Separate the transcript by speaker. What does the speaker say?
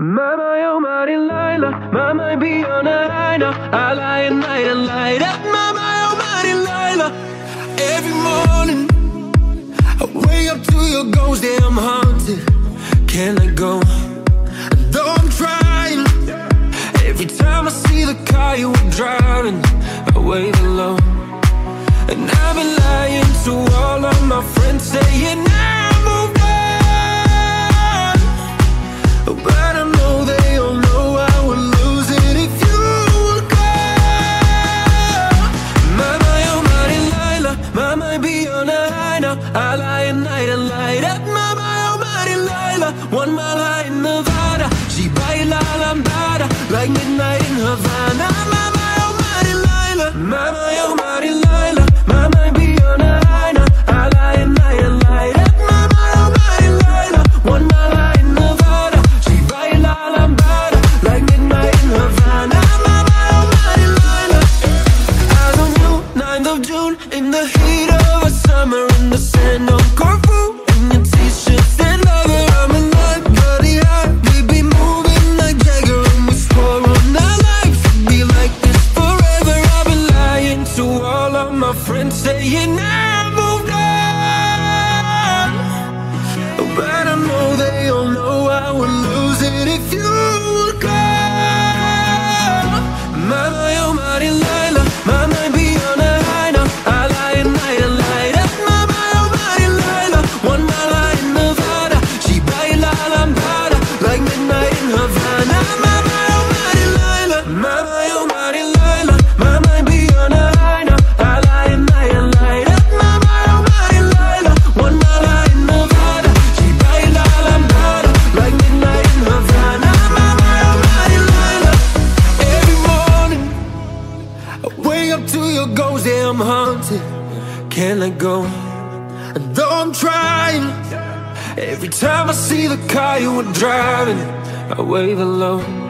Speaker 1: Mama, oh, mighty Lila, Mama, be on a high now. I lie at night and light up. Mama, oh, mighty Lila. Every morning, I wake up to your ghost, yeah, I'm haunted. Can't let go, though I'm trying. Every time I see the car you were driving, I wave hello. And I've been lying to all of my friends, saying I moved on. But I know they all know I would lose it if you would go. Mama, oh, mighty Lila, Mama, be on a high now. I lie at night and light up. Mama, oh, mighty Lila, 1 mile high in Nevada. She baila lambada like midnight in Havana. Mama, oh, mighty Lila, Mama, oh, mighty Lila, Mama, be on a high now. I lie at night and light up. Mama, oh, mighty Lila, 1 mile high in Nevada. She baila lambada like midnight in Havana. Mama, oh, mighty Lila. Eyes on you, 9th of June, in the heat of a summer, in the sand on Corfu, in your t-shirts and lover. I'm in that bloody high. We be moving like Jagger, and we swore on our life would be like this forever. I've been lying to all of my friends, saying I moved on. But I know they all know I would lose it if you would go. Mama, oh, mighty Lila, Mama, be on a high now. I lie at night and light up. Mama, oh, mighty Lila, 1 mile high in Nevada. She baila lambada like midnight in Havana. Mama, oh, mighty Lila, Mama, oh, mighty Lila, Mama, be on a high now. I lie at night and light up. Mama, oh, mighty Lila, 1 mile high in Nevada. She baila lambada like midnight in Havana. Mama, oh, mighty Lila. Every morning I wake up to your ghost, yeah, I'm haunted. Can't let go, and though I'm trying, every time I see the car you were driving, I wave hello.